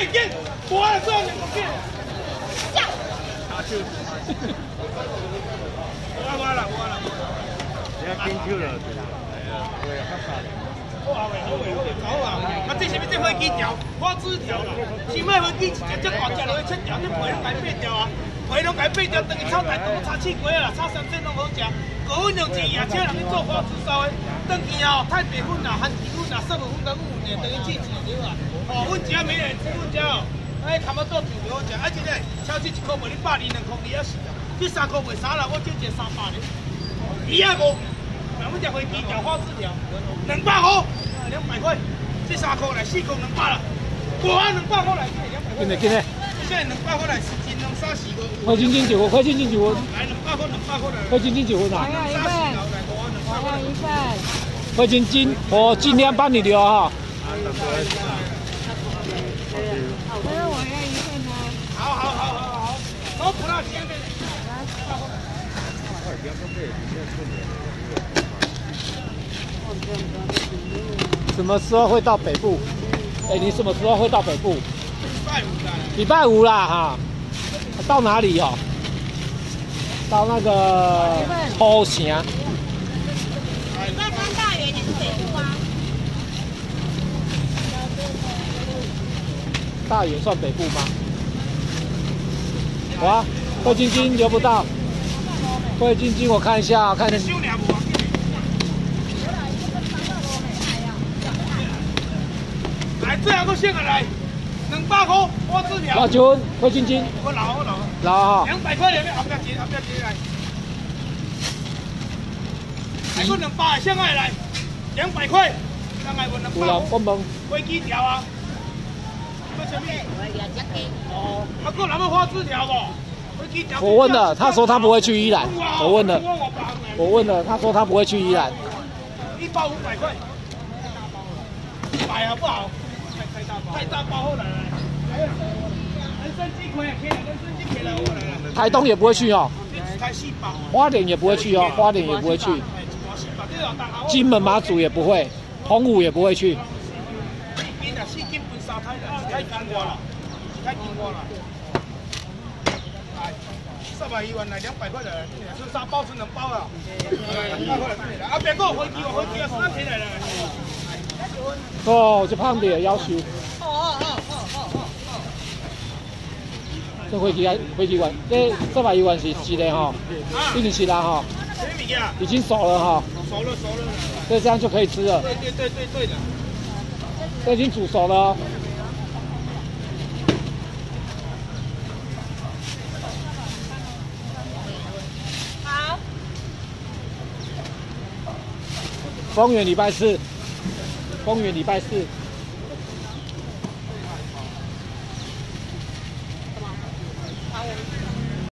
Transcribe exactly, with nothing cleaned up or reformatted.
见见，我了这两个见。下。打球。我我了我了。你要进球了，对啦。系啊，对啊，较杀了。好啊喂，好喂，好喂，搞啊！啊，这是要这飞机条，花枝条啦。先买飞机一只只大只落去切条，这皮拢改变条啊。 皮拢改变掉，等于炒蛋都炒气锅啦，炒三鲜拢好食。高温用钱也请人去做花枝烧的，等去哦，太白粉啦、含甜粉啦、色粉粉跟五年，等于气钱对啦。哦，阮家没人吃，阮家哦，哎，他们做挺好食，而且呢，超市一块卖你百二两块二啊四啊，这三块卖三啦，我就值三百呢。二啊五，那阮只飞机条花枝条，两百块，两百块，这三块来四块两百啦，我两百块来，两百块。今日今日。 现在两百块来十斤，两三四个。快斤斤一份，快斤斤一份。来两百块，两百块来。快斤斤一份啊！我要一份。我要一份。快斤斤，我尽量帮你留哈。好的，我要一份呢。好好好好好，都不要钱的。什么时候会到北部？哎，你什么时候会到北部？ 礼拜五啦，哈，到哪里哦？到那个土城。那刚大园也是北部啊。大园算北部吗？哇，惠晶晶留不到。惠晶晶，我看一下，看一下。来，最后个线来。 两百块，花枝条。老九，惠晶晶。我老我老。老哈。两百块里面后边接后边接来。来个两百，现在来，两百块，上来问两百。有啦，我问。飞机条啊。做什么？哦，啊，个人要花枝条不？飞机条。我问了，他说他不会去宜兰。我问了。我问了，他说他不会去宜兰。一包五百块。一百好不好？ 太大包后来了，人参鸡块也可以，人参鸡可以来我来了。台东也不会去哦，花莲也不会去哦，花莲也不会去。金门马祖也不会，澎湖也不会去。四斤分三台了，太金瓜了，太金瓜了。三百一万来两百块的，是三包是两包啊。两百块来，啊别个飞机，我飞机要三天来了。 哦，这胖的要求。哦哦哦哦哦哦。这飞机啊，飞机馆，这三百一万是是的哈，已经是啦哈，已经熟了哈。熟了熟了。这这样就可以吃了。对对对对对的。这已经煮熟了哦。好。丰原礼拜四。 公园礼拜四。